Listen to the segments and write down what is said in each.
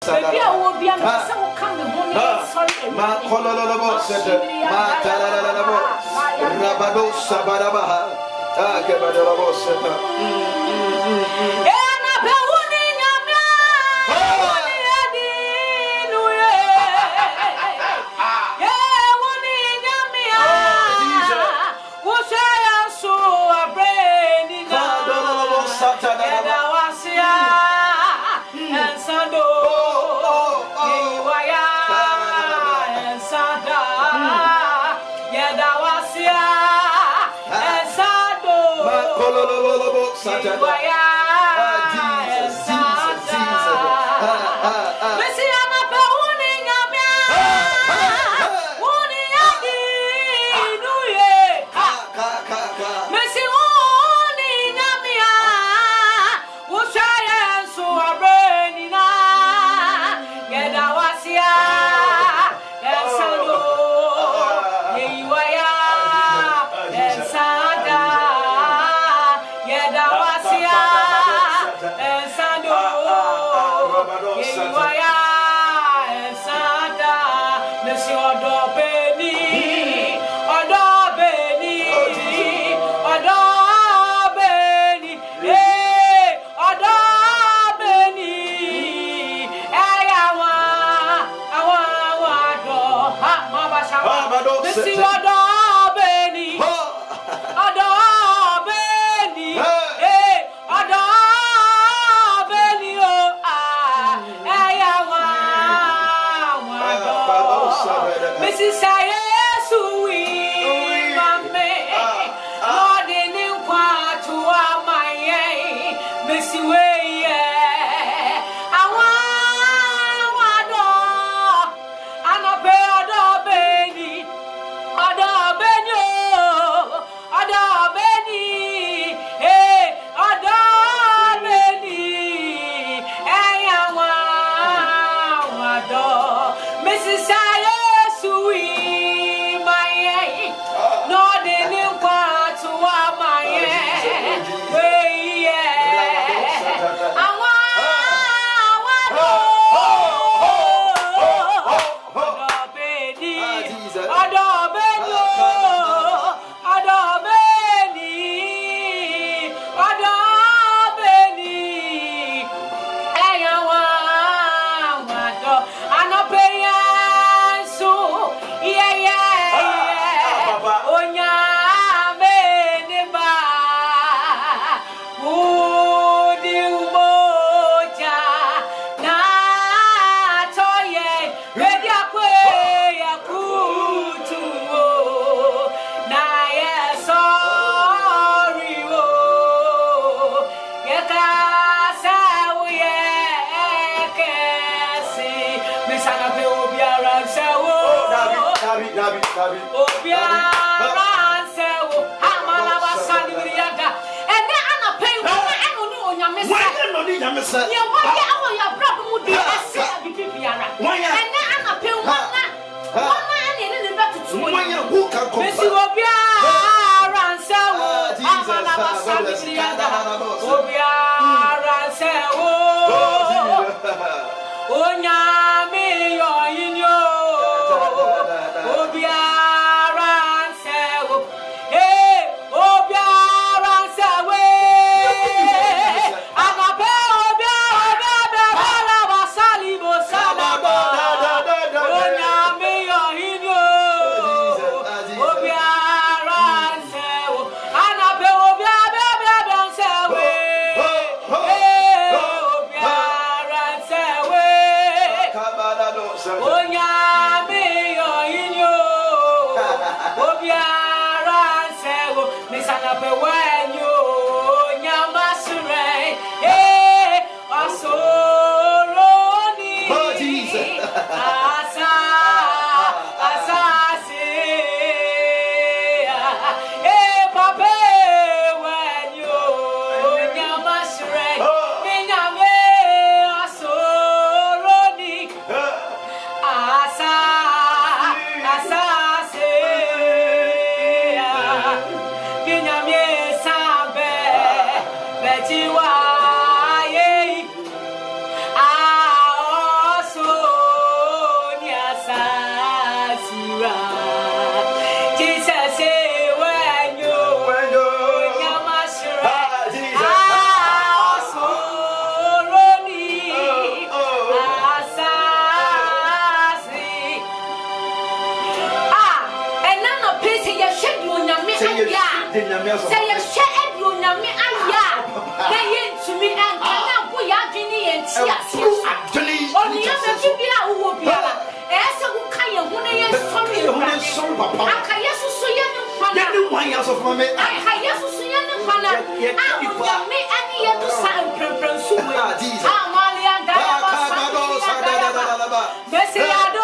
Maybe I will be able to come home. Ma kolololobo sete ma tarararabo rabado sabarabaha akebadolobo sete ena beuni nyamya woni adinu ye woni nyamya wo shaya so abreni na kolololobo satana eda wasia ensando yiwaya ensada yeda wasia ensado ma kolololobo satana Binyame sa so. Say you share you na me aya. They to me and kana go ya dwini en tia tia. Oni ya me bibia wo biara. Ese wo kan ye hu na ye sorry. Aka yesu so ye ne hwana. Ye ne hwan ya so for me. Aka yesu so ye ne hwana. Ah me ani ye do sa emprempren so we. Ah mali anda ya ba sa. Besi ado.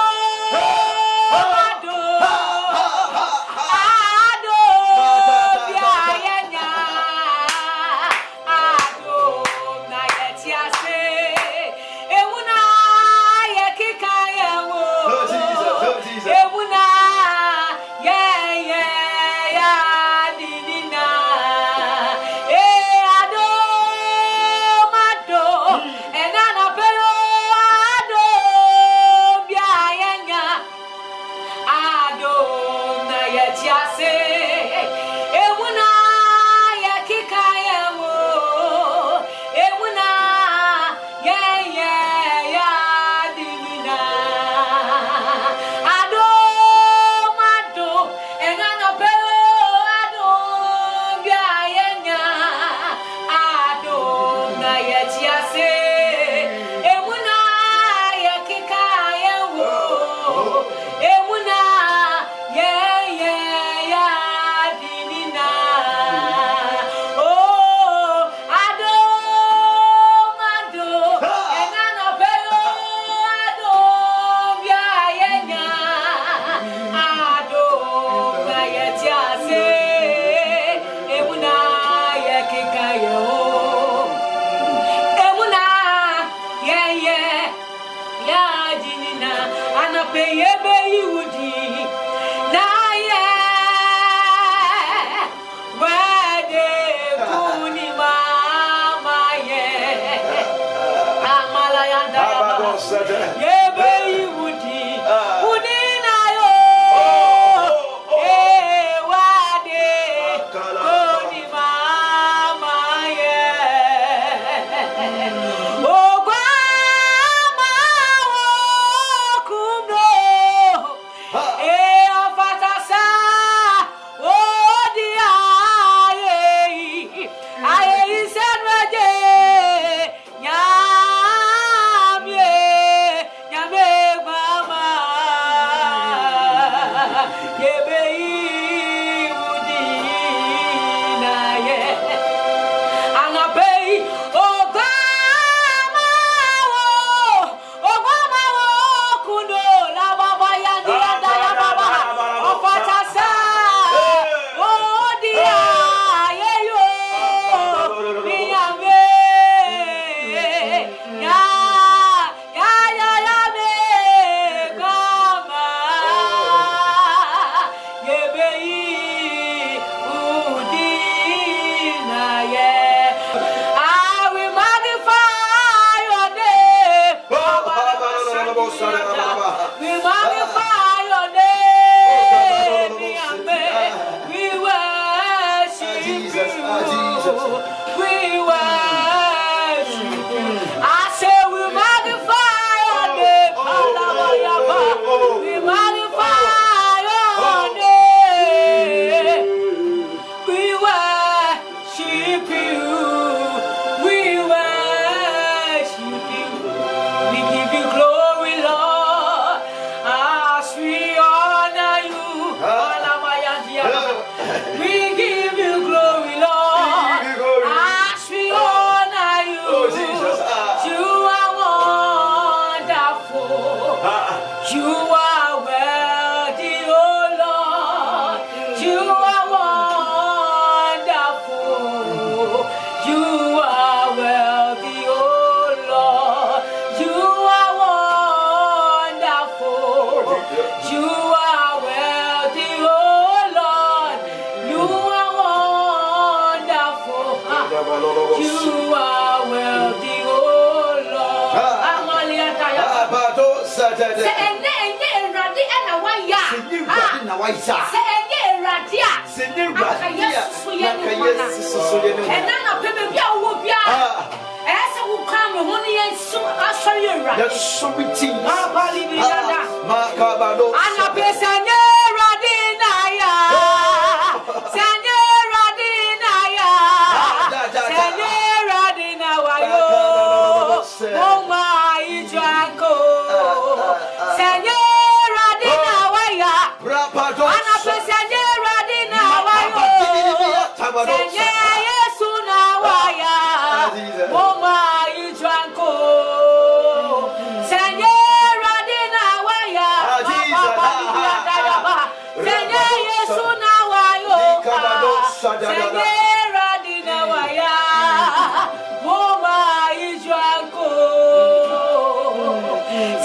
Senora Dina,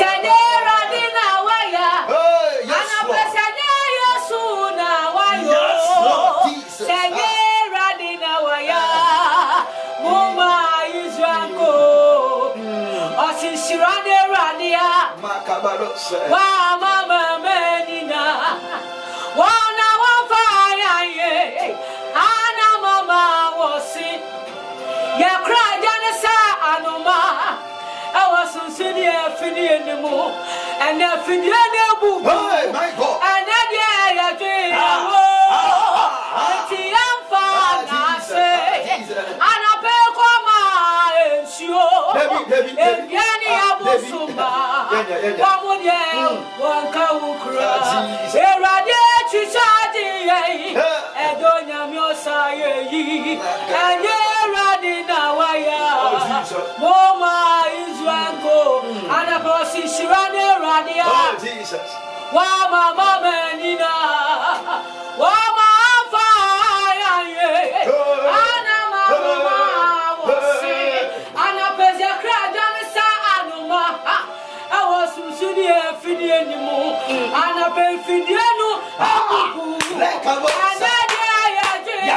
Wa mama menina wana wafaya ye ana mama wosi ya kraja ne sa anoma awasunsi ya fini enimu ana fini enebu Hey, my God. ana dia ya je awo ati amfa na se ana pe koma ensio ebiani abosuma wamudye wanka ukra erade chichadi ye edonya miosa ye anye erade na waya moma izwanko ana prosi shirane erade Oh, Jesus. wa mama menina wa mama ye ana mama wosi ana pezia kraja sa anuma awosusudi efidi enimu ana pe fidi enu akuku ana dia ya je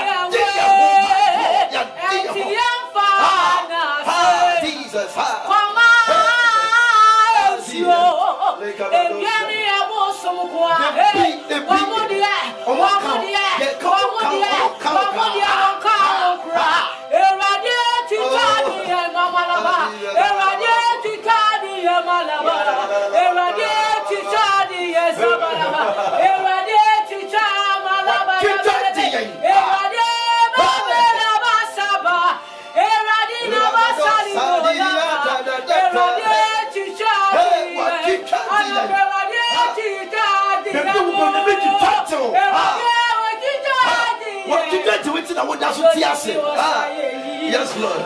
ya enti yamfa na se Jesus. kwama osio ebiani abosomkwa wamodie wakra erade titani mamalaba erade titani malaba erade titani sabalaba erade titani malaba erade babela basaba erade na basali erade titani Yes, Lord.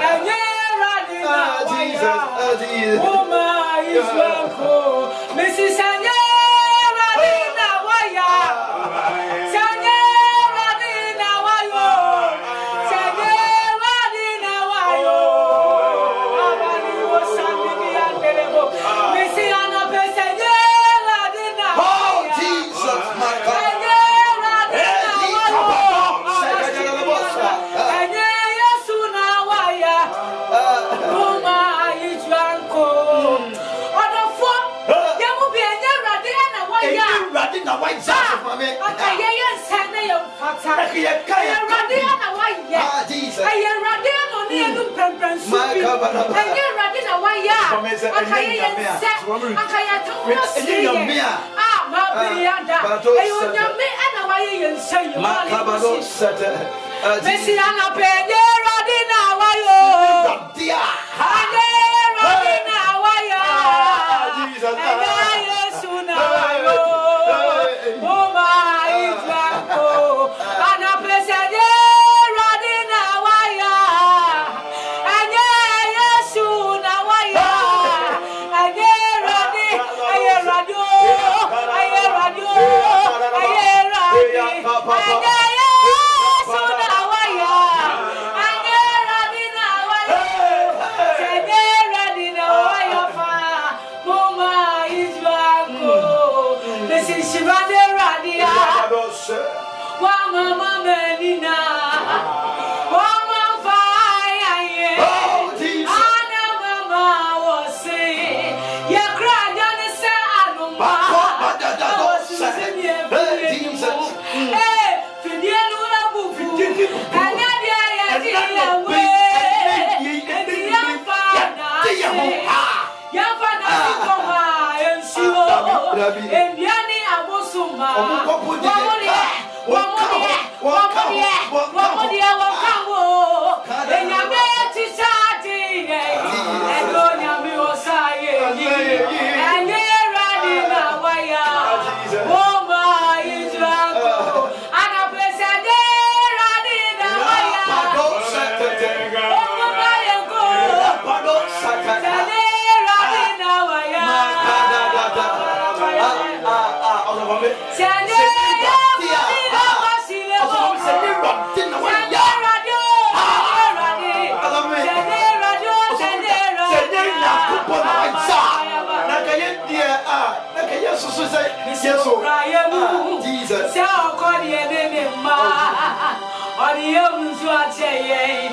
Yes, so say. Yes, so. Jesus. So call the enemy ma. Or the young swatche.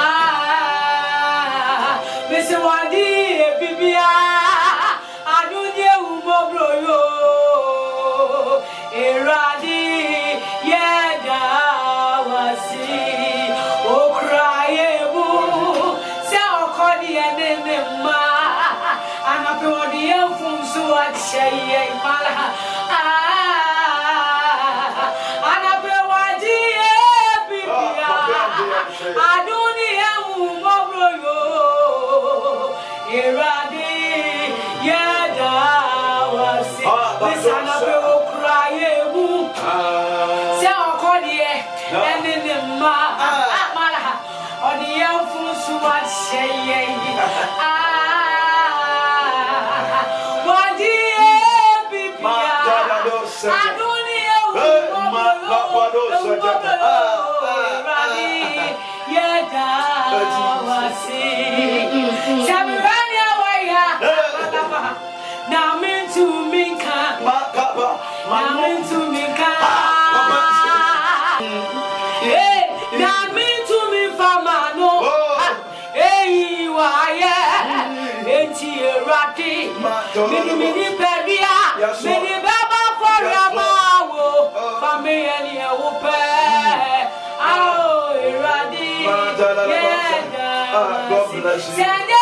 Miss Wadi, Bibia. I do you more yo. Eradi, Yeda wasi. Oh, cry, boo. So call the enemy ma. And I put the young from swatche. Mala. And I put Wadi, Bibia. I don't know more yo. Eradi, Yeda wasi. Listen up, you cry, boo. Say, I'll call the and in the Mala or the young fools who are saying, what dear people, I don't now mean to me, now mean to me, now mean to me, Famano. Hey, why, ain't you ratty? Mini Pedia, mini Baba for Yamawo, family and your pay. Oh, Raddy, God bless you.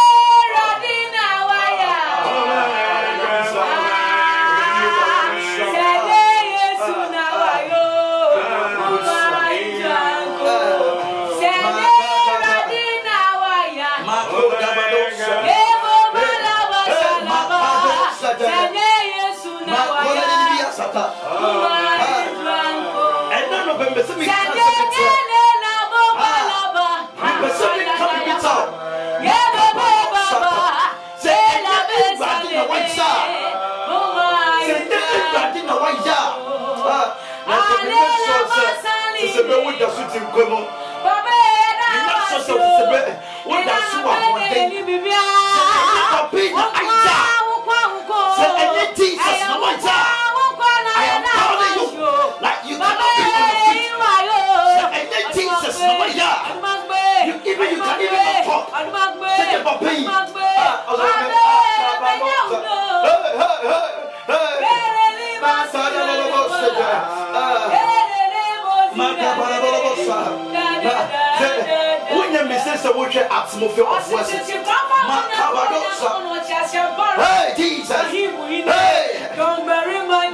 Hey, Jesus. Hey, don't bury my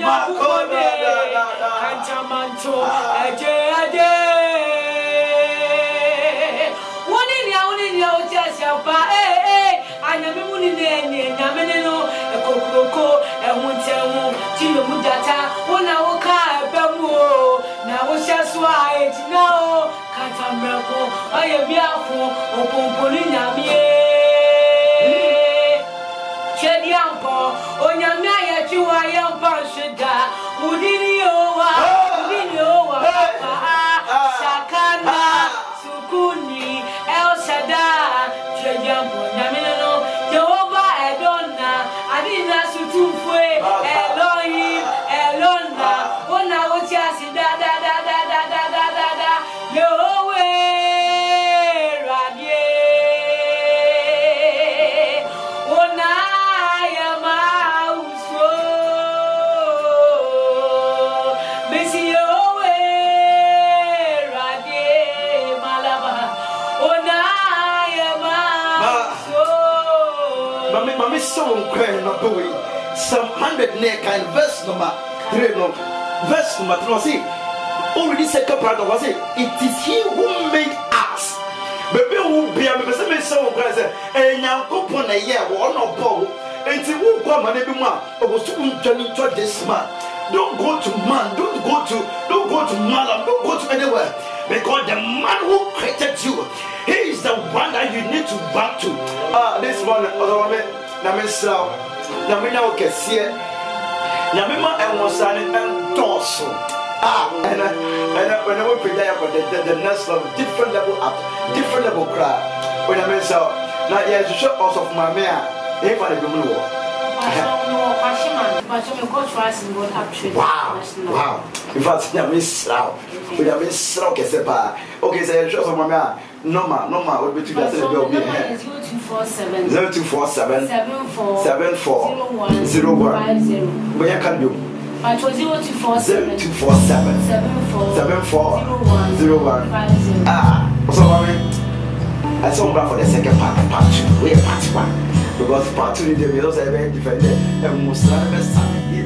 Psalm 100 neck and verse number 3 verse number 3 see already second paragraph was it is he who made us baby who be a person me so cry say enyankopon na ye wo no bo enti who kwa ma na bi mu a obosu ntwani to this man. Don't go to man, don't go to malam, don't go to anywhere, because the man who created you, he is the one that you need to back to. This one Namisra, Namina Kessie, Namima and Mosani and Torso. And when I prepare for the next level, different level up, different level cry. When I mention, now, yes, you show us of my mare, if I do Wow. In fact, I miss Slow. We have been slow, Kesepa. Okay, so show some mamma. Normal, would be 0247 0247 7401. Where can you? 0247 7401. Ah, so mommy, I saw for the second part 2. We are part 1 because part 2 is very different and most of the